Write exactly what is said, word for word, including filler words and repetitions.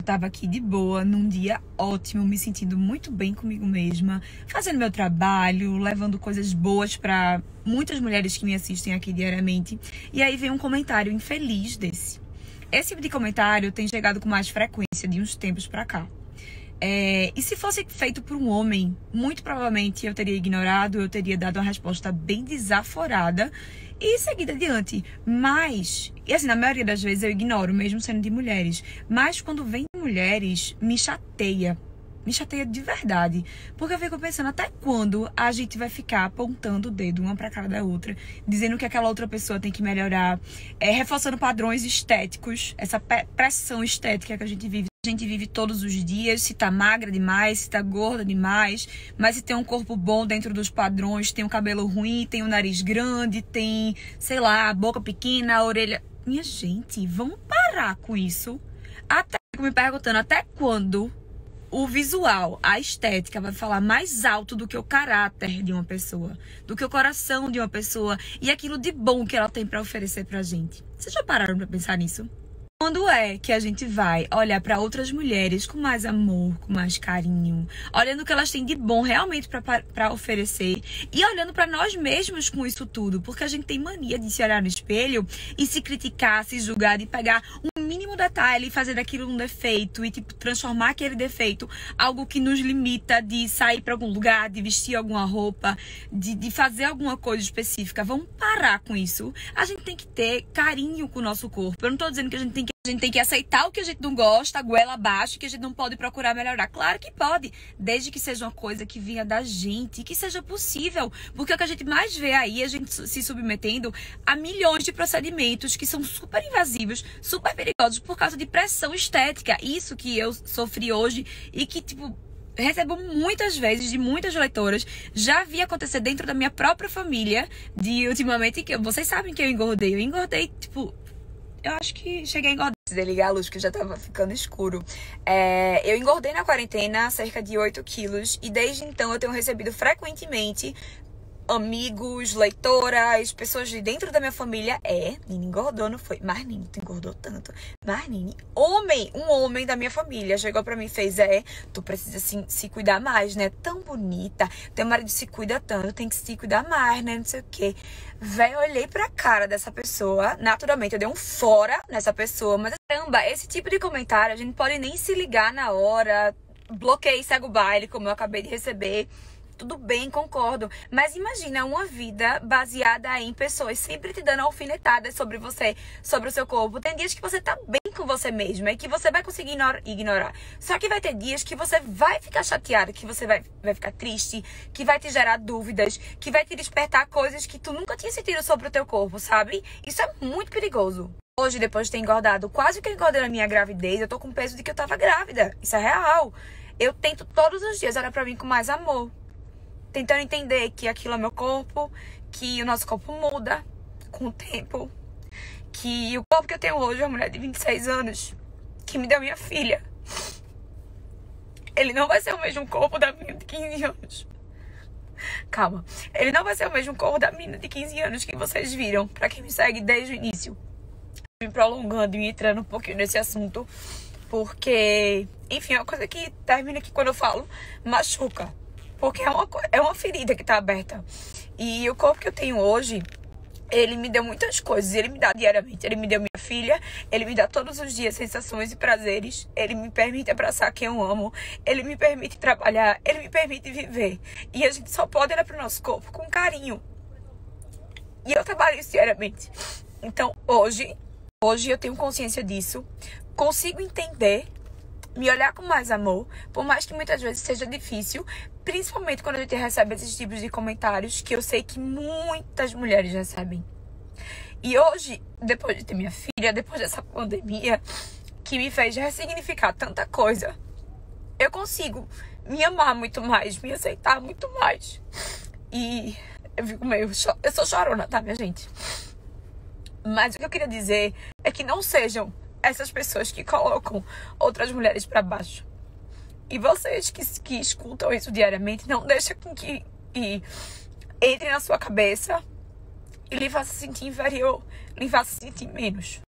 Tava aqui de boa, num dia ótimo, me sentindo muito bem comigo mesma, fazendo meu trabalho, levando coisas boas pra muitas mulheres que me assistem aqui diariamente. E aí vem um comentário infeliz desse. Esse tipo de comentário tem chegado com mais frequência de uns tempos pra cá. É, e se fosse feito por um homem, muito provavelmente eu teria ignorado, eu teria dado uma resposta bem desaforada e seguido adiante. Mas, e assim, na maioria das vezes eu ignoro, mesmo sendo de mulheres. Mas quando vem de mulheres, me chateia. Me chateia de verdade. Porque eu fico pensando até quando a gente vai ficar apontando o dedo uma pra cara da outra, dizendo que aquela outra pessoa tem que melhorar, é, reforçando padrões estéticos, essa pressão estética que a gente vive. A gente vive todos os dias, se tá magra demais, se tá gorda demais, mas se tem um corpo bom dentro dos padrões, tem um cabelo ruim, tem um nariz grande, tem, sei lá, a boca pequena, a orelha... Minha gente, vamos parar com isso. Até fico me perguntando até quando o visual, a estética vai falar mais alto do que o caráter de uma pessoa, do que o coração de uma pessoa e aquilo de bom que ela tem pra oferecer pra gente. Vocês já pararam pra pensar nisso? Quando é que a gente vai olhar para outras mulheres com mais amor, com mais carinho, olhando o que elas têm de bom realmente para oferecer e olhando para nós mesmos com isso tudo? Porque a gente tem mania de se olhar no espelho e se criticar, se julgar, de pegar um mínimo detalhe e fazer daquilo um defeito e tipo transformar aquele defeito algo que nos limita de sair para algum lugar, de vestir alguma roupa, de, de fazer alguma coisa específica. Vamos parar com isso. A gente tem que ter carinho com o nosso corpo. Eu não tô dizendo que a gente tem que A gente tem que aceitar o que a gente não gosta, a goela abaixo, que a gente não pode procurar melhorar. Claro que pode, desde que seja uma coisa que vinha da gente, que seja possível. Porque o que a gente mais vê aí, a gente se submetendo a milhões de procedimentos que são super invasivos, super perigosos por causa de pressão estética. Isso que eu sofri hoje e que, tipo, recebo muitas vezes de muitas leitoras. Já vi acontecer dentro da minha própria família, de ultimamente, que vocês sabem que eu engordei. Eu engordei, tipo... Eu acho que cheguei a engordar. Desligar a luz, que já tava ficando escuro. É, eu engordei na quarentena cerca de oito quilos. E desde então eu tenho recebido frequentemente amigos, leitoras, pessoas de dentro da minha família. É, Nini engordou, não foi? Mas Nini, tu engordou tanto. Mas Nini, homem, um homem da minha família chegou pra mim e fez: é, tu precisa se, se cuidar mais, né? Tão bonita, teu marido se cuida tanto, tem que se cuidar mais, né? Não sei o quê. Véi, eu olhei pra cara dessa pessoa, naturalmente eu dei um fora nessa pessoa, mas caramba, esse tipo de comentário a gente pode nem se ligar na hora, bloqueia e segue o baile, como eu acabei de receber. Tudo bem, concordo. Mas imagina uma vida baseada em pessoas sempre te dando alfinetadas sobre você, sobre o seu corpo. Tem dias que você tá bem com você mesma e que você vai conseguir ignorar. Só que vai ter dias que você vai ficar chateada, que você vai, vai ficar triste, que vai te gerar dúvidas, que vai te despertar coisas que tu nunca tinha sentido sobre o teu corpo, sabe? Isso é muito perigoso. Hoje, depois de ter engordado quase que eu engordei na minha gravidez, eu tô com peso de que eu tava grávida. Isso é real. Eu tento todos os dias olhar pra mim com mais amor. Tentando entender que aquilo é meu corpo, que o nosso corpo muda com o tempo, que o corpo que eu tenho hoje é uma mulher de vinte e seis anos, que me deu minha filha. Ele não vai ser o mesmo corpo da menina de quinze anos. Calma. Ele não vai ser o mesmo corpo da menina de quinze anos que vocês viram, pra quem me segue desde o início. Me prolongando e entrando um pouquinho nesse assunto, porque, enfim, é uma coisa que termina aqui quando eu falo, machuca. Porque é uma, é uma ferida que tá aberta. E o corpo que eu tenho hoje, ele me deu muitas coisas. Ele me dá diariamente. Ele me deu minha filha. Ele me dá todos os dias sensações e prazeres. Ele me permite abraçar quem eu amo. Ele me permite trabalhar. Ele me permite viver. E a gente só pode olhar pro nosso corpo com carinho. E eu trabalho isso diariamente. Então, hoje, hoje eu tenho consciência disso. Consigo entender, me olhar com mais amor, por mais que muitas vezes seja difícil, principalmente quando a gente recebe esses tipos de comentários, que eu sei que muitas mulheres recebem. E hoje, depois de ter minha filha, depois dessa pandemia, que me fez ressignificar tanta coisa, eu consigo me amar muito mais, me aceitar muito mais. E eu fico meio... Cho- eu sou chorona, tá, minha gente? Mas o que eu queria dizer é que não sejam essas pessoas que colocam outras mulheres pra baixo. E vocês que, que escutam isso diariamente, não deixem com que e, entre na sua cabeça e lhe faça sentir inferior, lhe faça sentir menos.